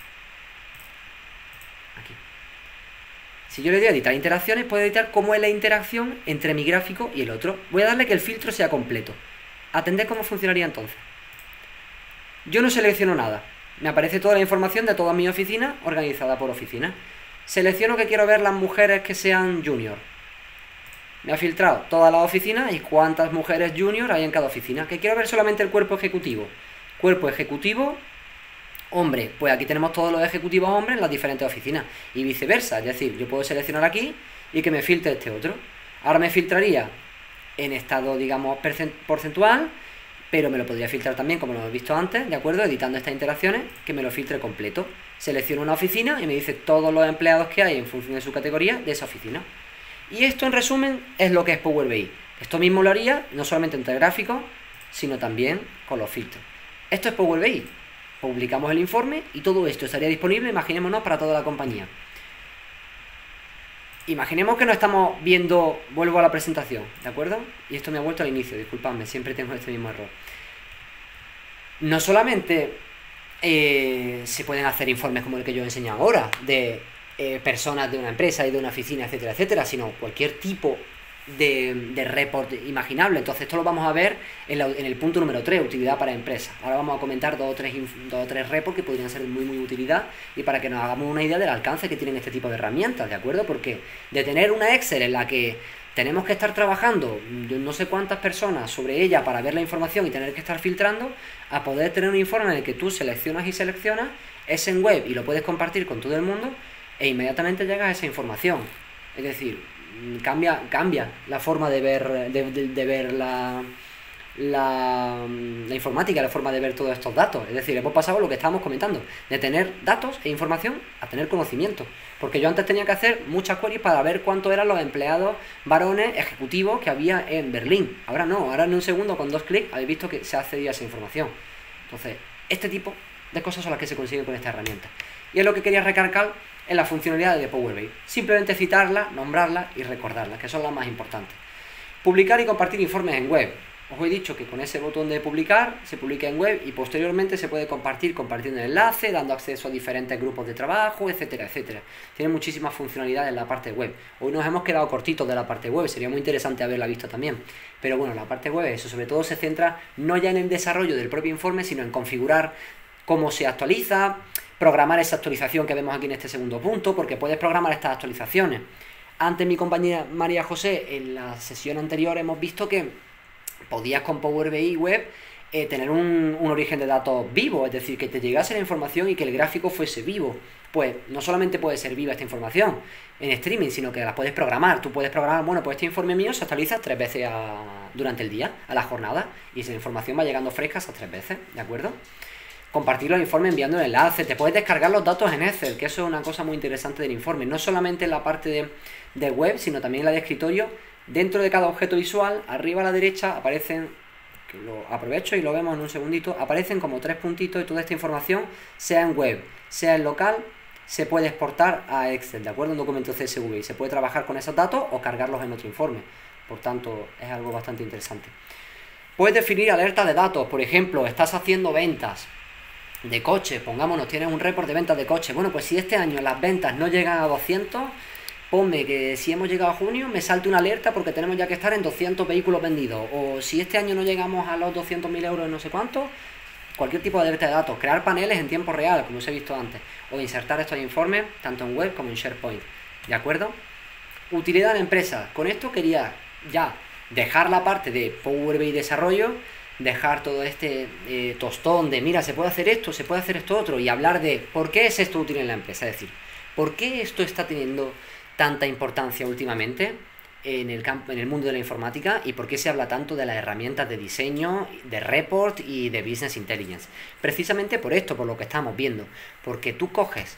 Aquí. Si yo le doy a editar interacciones, puedo editar cómo es la interacción entre mi gráfico y el otro. Voy a darle que el filtro sea completo. Atended cómo funcionaría entonces. Yo no selecciono nada. Me aparece toda la información de toda mi oficina organizada por oficina. Selecciono que quiero ver las mujeres que sean junior. Me ha filtrado todas las oficinas y cuántas mujeres junior hay en cada oficina. Que quiero ver solamente el cuerpo ejecutivo. Cuerpo ejecutivo, hombre. Pues aquí tenemos todos los ejecutivos hombres en las diferentes oficinas. Y viceversa, es decir, yo puedo seleccionar aquí y que me filtre este otro. Ahora me filtraría en estado, digamos, porcentual, pero me lo podría filtrar también, como lo hemos visto antes, ¿de acuerdo? Editando estas interacciones, que me lo filtre completo. Selecciono una oficina y me dice todos los empleados que hay en función de su categoría de esa oficina. Y esto, en resumen, es lo que es Power B I. Esto mismo lo haría, no solamente entre gráficos, sino también con los filtros. Esto es Power B I. Publicamos el informe y todo esto estaría disponible, imaginémonos, para toda la compañía. Imaginemos que no estamos viendo, vuelvo a la presentación, ¿de acuerdo? Y esto me ha vuelto al inicio, disculpadme, siempre tengo este mismo error. No solamente eh, se pueden hacer informes como el que yo he enseñado ahora, de eh, personas de una empresa y de una oficina, etcétera, etcétera, sino cualquier tipo de, de report imaginable. Entonces esto lo vamos a ver en, la, en el punto número tres, utilidad para empresas. Ahora vamos a comentar dos o tres, dos o tres reports que podrían ser de muy muy utilidad y para que nos hagamos una idea del alcance que tienen este tipo de herramientas, ¿de acuerdo? Porque de tener una Excel en la que tenemos que estar trabajando no sé cuántas personas sobre ella para ver la información y tener que estar filtrando, a poder tener un informe en el que tú seleccionas y seleccionas, es en web y lo puedes compartir con todo el mundo e inmediatamente llegas a esa información. Es decir, cambia, cambia la forma de ver, de, de, de ver la, la, la informática, la forma de ver todos estos datos. Es decir, hemos pasado lo que estábamos comentando, de tener datos e información a tener conocimiento. Porque yo antes tenía que hacer muchas queries para ver cuántos eran los empleados varones ejecutivos que había en Berlín. Ahora no, ahora en un segundo, con dos clics, habéis visto que se ha accedido a esa información. Entonces, este tipo de cosas son las que se consiguen con esta herramienta. Y es lo que quería recalcar en las funcionalidades de Power B I. Simplemente citarlas, nombrarlas y recordarlas, que son las más importantes. Publicar y compartir informes en web. Os he dicho que con ese botón de publicar se publica en web y posteriormente se puede compartir compartiendo el enlace, dando acceso a diferentes grupos de trabajo, etcétera, etcétera. Tiene muchísimas funcionalidades en la parte web. Hoy nos hemos quedado cortitos de la parte web, sería muy interesante haberla visto también. Pero bueno, la parte web, eso sobre todo se centra no ya en el desarrollo del propio informe, sino en configurar cómo se actualiza, programar esa actualización que vemos aquí en este segundo punto, porque puedes programar estas actualizaciones. Antes mi compañera María José, en la sesión anterior hemos visto que podías con Power B I Web eh, tener un, un origen de datos vivo, es decir, que te llegase la información y que el gráfico fuese vivo. Pues no solamente puede ser viva esta información en streaming, sino que la puedes programar. Tú puedes programar, bueno, pues este informe mío se actualiza tres veces a, durante el día, a la jornada, y esa información va llegando fresca esas tres veces, ¿de acuerdo? Compartir los informes enviando el enlace, te puedes descargar los datos en Excel, que eso es una cosa muy interesante del informe, no solamente en la parte de, de web, sino también en la de escritorio. Dentro de cada objeto visual, arriba a la derecha, aparecen, que lo aprovecho y lo vemos en un segundito, aparecen como tres puntitos y toda esta información, sea en web, sea en local, se puede exportar a Excel, ¿de acuerdo? Un documento C S V, y se puede trabajar con esos datos o cargarlos en otro informe. Por tanto, es algo bastante interesante. Puedes definir alertas de datos, por ejemplo, estás haciendo ventas de coches, pongámonos, tienes un report de ventas de coches. Bueno, pues si este año las ventas no llegan a doscientos, ponme que si hemos llegado a junio me salte una alerta porque tenemos ya que estar en doscientos vehículos vendidos. O si este año no llegamos a los doscientos mil euros en no sé cuánto, cualquier tipo de alerta de datos. Crear paneles en tiempo real, como os he visto antes. O insertar estos informes tanto en web como en SharePoint. ¿De acuerdo? Utilidad de empresa. Con esto quería ya dejar la parte de Power B I desarrollo, dejar todo este eh, tostón de mira, se puede hacer esto, se puede hacer esto otro, y hablar de por qué es esto útil en la empresa. Es decir, por qué esto está teniendo tanta importancia últimamente en el campo, en el mundo de la informática, y por qué se habla tanto de las herramientas de diseño, de report y de business intelligence. Precisamente por esto, por lo que estamos viendo, porque tú coges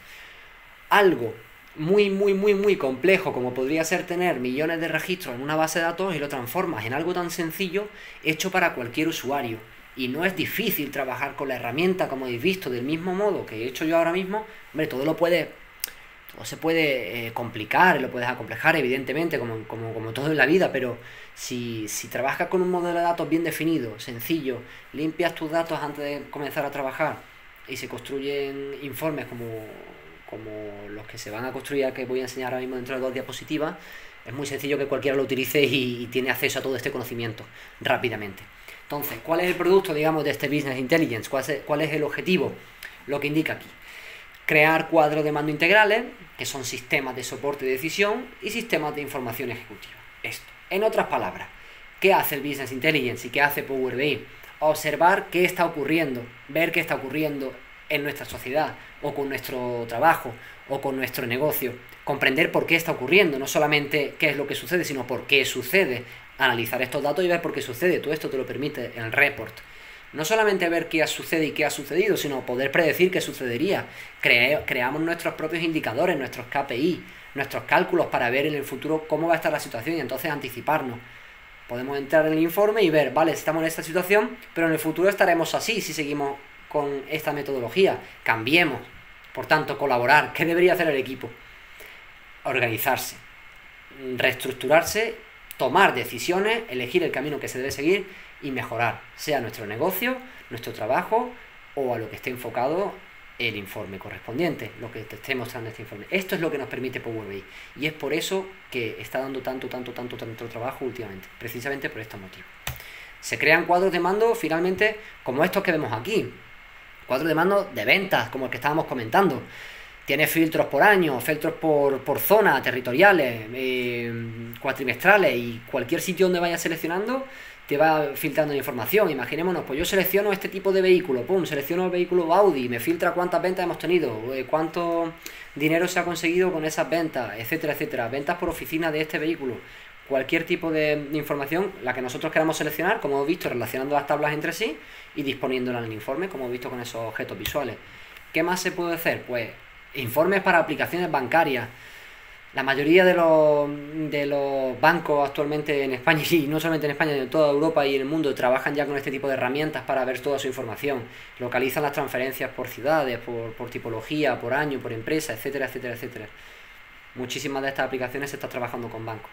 algo muy, muy, muy, muy complejo, como podría ser tener millones de registros en una base de datos, y lo transformas en algo tan sencillo, hecho para cualquier usuario. Y no es difícil trabajar con la herramienta, como habéis visto, del mismo modo que he hecho yo ahora mismo. Hombre, todo lo puede, todo se puede eh, complicar, lo puedes acomplejar, evidentemente, como, como, como todo en la vida, pero si, si trabajas con un modelo de datos bien definido, sencillo, limpias tus datos antes de comenzar a trabajar, y se construyen informes como como los que se van a construir, que voy a enseñar ahora mismo dentro de dos diapositivas, es muy sencillo que cualquiera lo utilice y, y tiene acceso a todo este conocimiento rápidamente. Entonces, ¿cuál es el producto, digamos, de este Business Intelligence? ¿Cuál es, cuál es el objetivo? Lo que indica aquí. Crear cuadros de mando integrales, que son sistemas de soporte de decisión y sistemas de información ejecutiva. Esto. En otras palabras, ¿qué hace el Business Intelligence y qué hace Power B I? Observar qué está ocurriendo, ver qué está ocurriendo en nuestra sociedad, o con nuestro trabajo, o con nuestro negocio. Comprender por qué está ocurriendo, no solamente qué es lo que sucede, sino por qué sucede. Analizar estos datos y ver por qué sucede. Todo esto te lo permite el report. No solamente ver qué sucede y qué ha sucedido, sino poder predecir qué sucedería. Cre- creamos nuestros propios indicadores, nuestros K P I, nuestros cálculos para ver en el futuro cómo va a estar la situación y entonces anticiparnos. Podemos entrar en el informe y ver, vale, estamos en esta situación, pero en el futuro estaremos así si seguimos con esta metodología. Cambiemos. Por tanto, colaborar. ¿Qué debería hacer el equipo? Organizarse, reestructurarse, tomar decisiones, elegir el camino que se debe seguir y mejorar, sea nuestro negocio, nuestro trabajo o a lo que esté enfocado el informe correspondiente, lo que te esté mostrando este informe. Esto es lo que nos permite Power B I y es por eso que está dando tanto, tanto, tanto, tanto trabajo últimamente, precisamente por estos motivos. Se crean cuadros de mando finalmente como estos que vemos aquí, cuadros de mando de ventas, como el que estábamos comentando. Tiene filtros por año, filtros por, por zona, territoriales, eh, cuatrimestrales, y cualquier sitio donde vayas seleccionando te va filtrando información. Imaginémonos, pues yo selecciono este tipo de vehículo, pum, selecciono el vehículo Audi, me filtra cuántas ventas hemos tenido, eh, cuánto dinero se ha conseguido con esas ventas, etcétera, etcétera, ventas por oficina de este vehículo. Cualquier tipo de información, la que nosotros queramos seleccionar, como hemos visto, relacionando las tablas entre sí y disponiéndola en el informe, como hemos visto con esos objetos visuales. ¿Qué más se puede hacer? Pues informes para aplicaciones bancarias. La mayoría de los, de los bancos actualmente en España, y no solamente en España, sino en toda Europa y en el mundo, trabajan ya con este tipo de herramientas para ver toda su información. Localizan las transferencias por ciudades, por, por tipología, por año, por empresa, etcétera, etcétera, etcétera. Muchísimas de estas aplicaciones se están trabajando con bancos.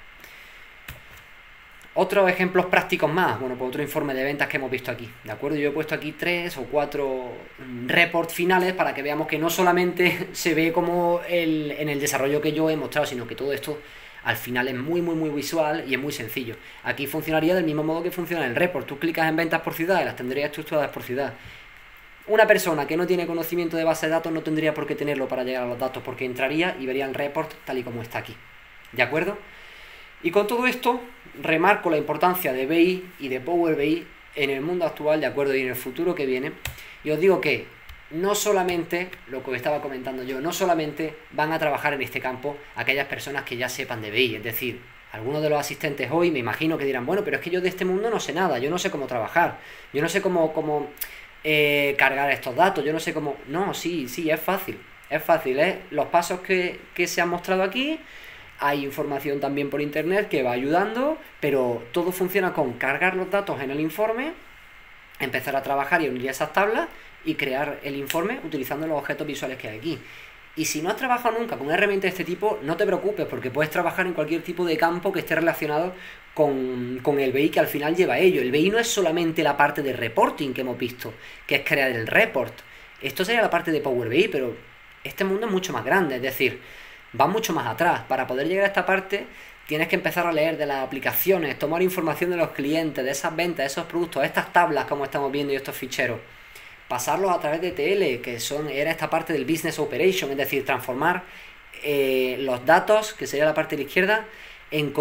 Otros ejemplos prácticos más, bueno, pues otro informe de ventas que hemos visto aquí, ¿de acuerdo? Yo he puesto aquí tres o cuatro reports finales para que veamos que no solamente se ve como el, en el desarrollo que yo he mostrado, sino que todo esto al final es muy, muy, muy visual y es muy sencillo. Aquí funcionaría del mismo modo que funciona el report. Tú clicas en ventas por ciudad y las tendrías estructuradas por ciudad. Una persona que no tiene conocimiento de base de datos no tendría por qué tenerlo para llegar a los datos, porque entraría y vería el report tal y como está aquí, ¿de acuerdo? Y con todo esto, remarco la importancia de B I y de Power B I en el mundo actual, ¿de acuerdo? Y en el futuro que viene. Y os digo que no solamente, lo que os estaba comentando yo, no solamente van a trabajar en este campo aquellas personas que ya sepan de B I. Es decir, algunos de los asistentes hoy me imagino que dirán, bueno, pero es que yo de este mundo no sé nada, yo no sé cómo trabajar, yo no sé cómo, cómo eh, cargar estos datos, yo no sé cómo... No, sí, sí, es fácil, es fácil, ¿eh? Los pasos que, que se han mostrado aquí... Hay información también por internet que va ayudando, pero todo funciona con cargar los datos en el informe, empezar a trabajar y unir esas tablas y crear el informe utilizando los objetos visuales que hay aquí. Y si no has trabajado nunca con una herramienta de este tipo, no te preocupes, porque puedes trabajar en cualquier tipo de campo que esté relacionado con, con el B I, que al final lleva a ello. El B I no es solamente la parte de reporting que hemos visto, que es crear el report. Esto sería la parte de Power B I, pero este mundo es mucho más grande, es decir... va mucho más atrás. Para poder llegar a esta parte tienes que empezar a leer de las aplicaciones, tomar información de los clientes, de esas ventas, de esos productos, estas tablas como estamos viendo y estos ficheros, pasarlos a través de T L, que son era esta parte del Business Operation, es decir, transformar eh, los datos, que sería la parte de la izquierda, en,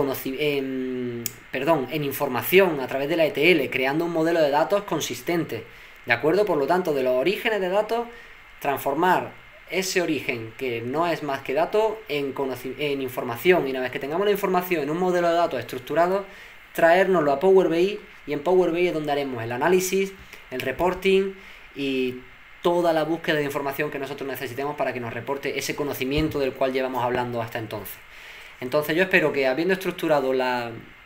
en, perdón, en información a través de la E T L, creando un modelo de datos consistente, ¿de acuerdo? Por lo tanto, de los orígenes de datos, transformar ese origen, que no es más que datos, en, en información, y una vez que tengamos la información en un modelo de datos estructurado, traérnoslo a Power B I, y en Power B I es donde haremos el análisis, el reporting y toda la búsqueda de información que nosotros necesitemos para que nos reporte ese conocimiento del cual llevamos hablando hasta entonces. Entonces yo espero que, habiendo estructurado la,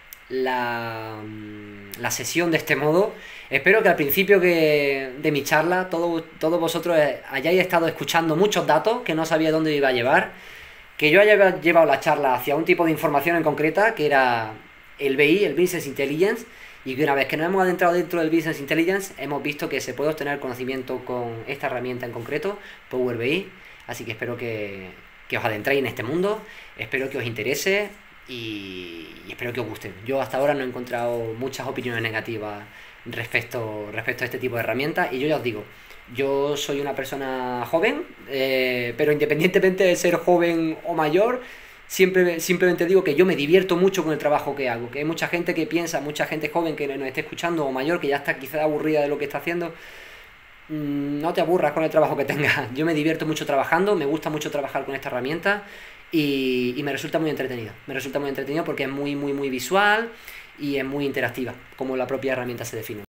la, la sesión de este modo, espero que al principio que, de mi charla todo, todos vosotros hayáis estado escuchando muchos datos que no sabía dónde iba a llevar, que yo haya llevado la charla hacia un tipo de información en concreta, que era el B I, el Business Intelligence, y que una vez que nos hemos adentrado dentro del Business Intelligence, hemos visto que se puede obtener conocimiento con esta herramienta en concreto, Power B I, así que espero que, que os adentréis en este mundo, espero que os interese y, y espero que os guste. Yo hasta ahora no he encontrado muchas opiniones negativas respecto, respecto a este tipo de herramientas, y yo ya os digo, yo soy una persona joven, eh, pero independientemente de ser joven o mayor, siempre simplemente digo que yo me divierto mucho con el trabajo que hago, que hay mucha gente que piensa, mucha gente joven que nos esté escuchando o mayor, que ya está quizás aburrida de lo que está haciendo. No te aburras con el trabajo que tengas, yo me divierto mucho trabajando, me gusta mucho trabajar con esta herramienta y, y me resulta muy entretenido, me resulta muy entretenido porque es muy muy muy visual y es muy interactiva, como la propia herramienta se define.